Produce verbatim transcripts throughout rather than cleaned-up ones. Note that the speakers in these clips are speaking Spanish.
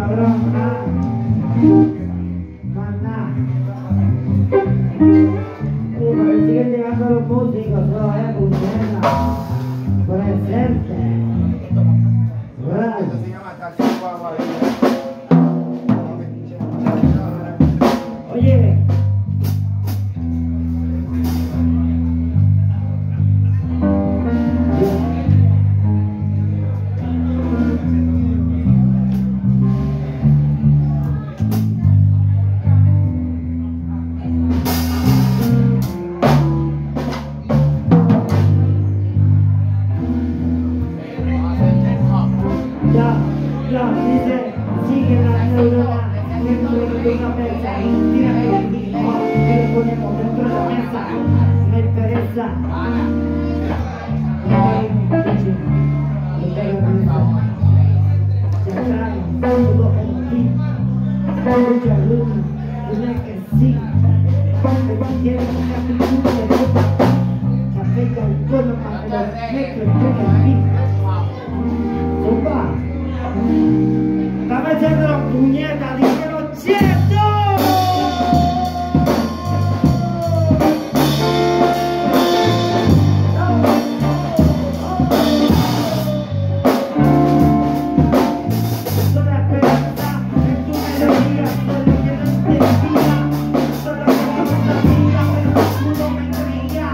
cabrón, nada. Más nada. Oye, pero siguen llegando los músicos, no vaya con mierda. Presente. Esto se llama Taxi Guagua. Oye. Ya, ya, dice, sigue la neurona dentro de una mesa, tira que el mismo, que le ponemos dentro de la mesa, me interesa. Ya traen todo en ti, mucha luz, una que sí, que quiere una actitud de ropa, café con cono para que los metros en ti. Opa, dame echando la puñeta, dímelo cheto. Toda esperanza en tu melodía, solo que no te vida, solo que no te vida, pero tú no me intriga.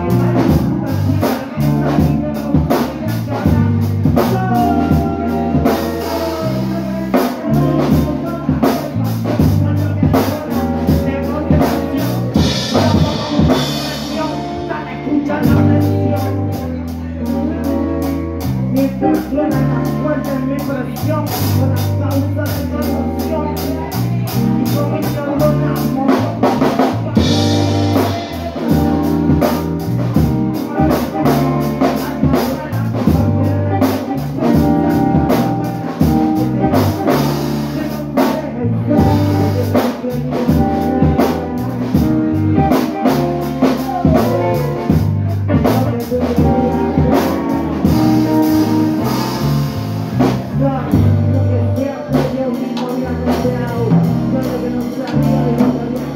Mientras suena la fuerte en mi presión, con las causas de corrupción y con mi cabrona amor. Lo que siempre yo mismo había deseado, solo que no sabía de lo que había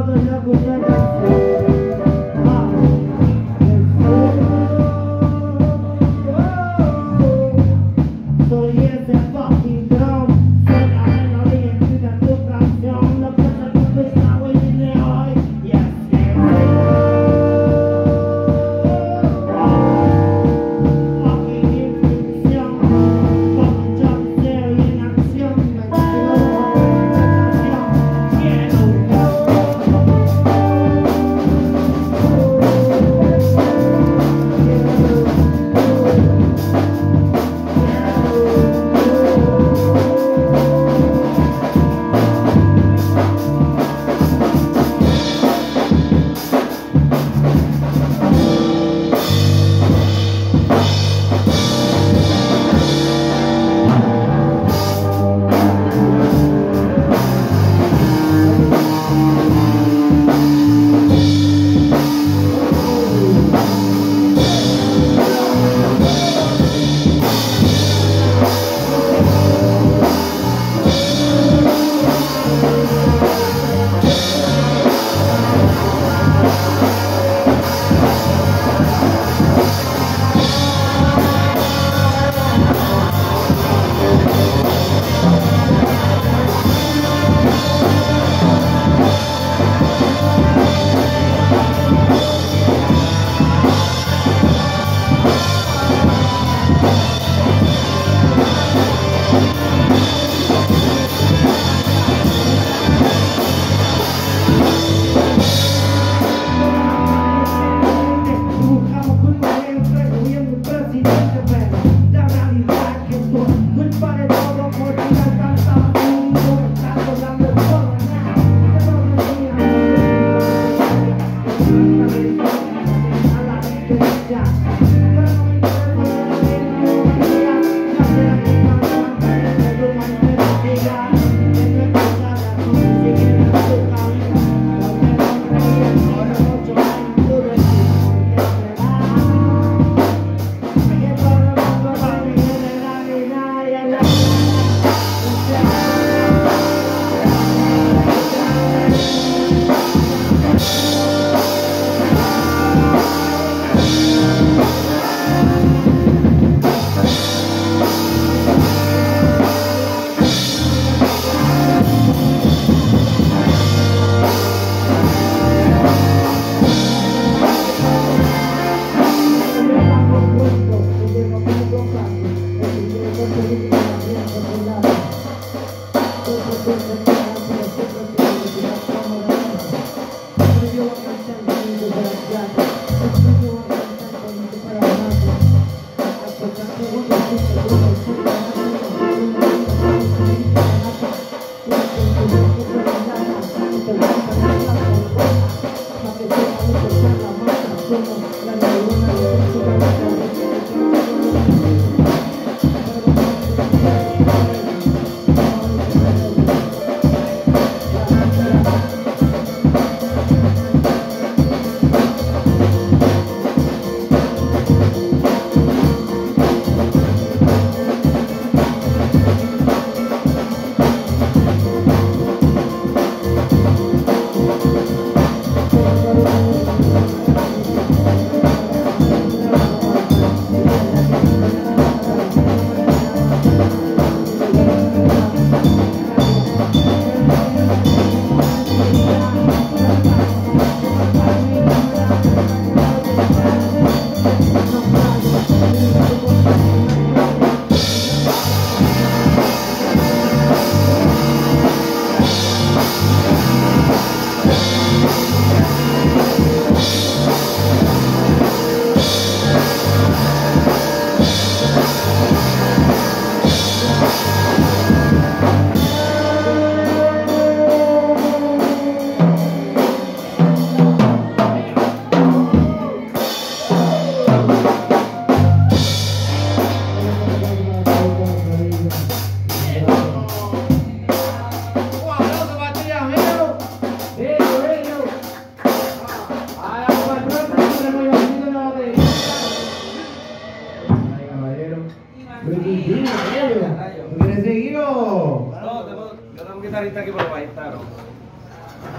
guitarrista aquí por ahí está, ¿no?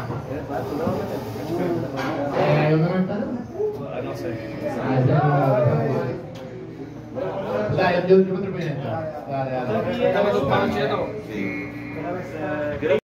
¿Hay otro comentario? No sé. Ah, ese no. Dale, yo, yo me terminé esta. Dale, dale. Dame tu pan, cheto.